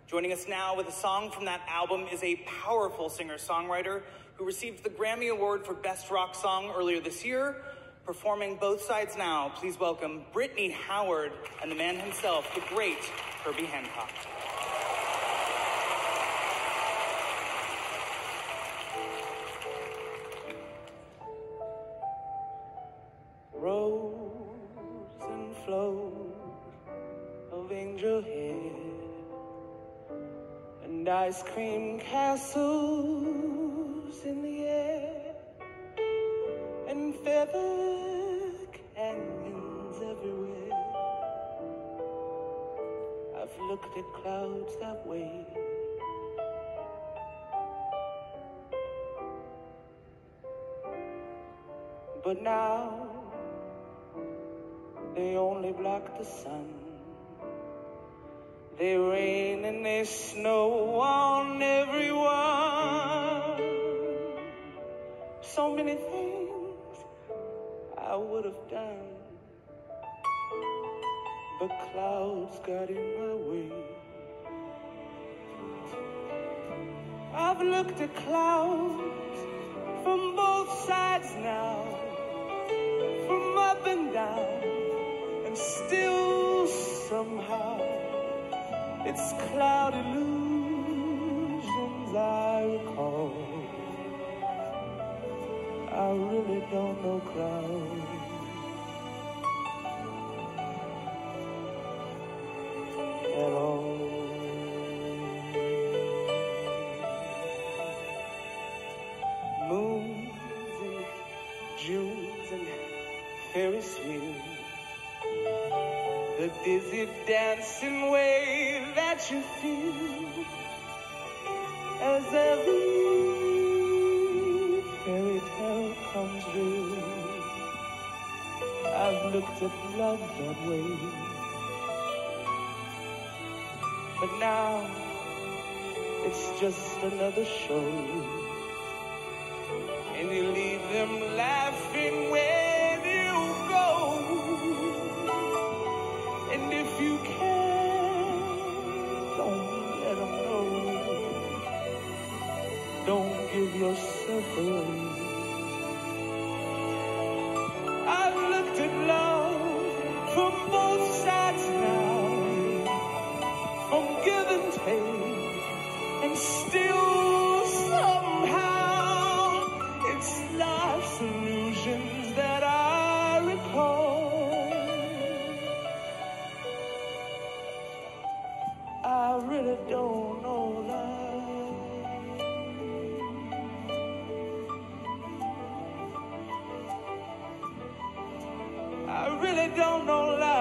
Joining us now with a song from that album is a powerful singer-songwriter who received the Grammy Award for Best Rock Song earlier this year. Performing Both Sides Now, please welcome Brittany Howard and the man himself, the great Herbie Hancock. Rose and flow of angel hair and ice cream castles in the air and feather canyons everywhere. I've looked at clouds that way. But now they only block the sun. They rain and they snow on everyone. So many things I would have done, but clouds got in my way. I've looked at clouds from both sides now, from up and down, and still somehow it's cloud illusions I recall. I really don't know clouds at all. Moons and Junes and Ferris wheels, the dizzy dancing way that you feel as every fairy tale comes real. I've looked at love that way, but now it's just another show, and you leave them laughing when you go. And if you can, don't let them know. Don't give yourself away. I've looked at love from both sides now, from give and take, and still somehow it's life's illusions that I recall. I really don't know life. I really don't know life.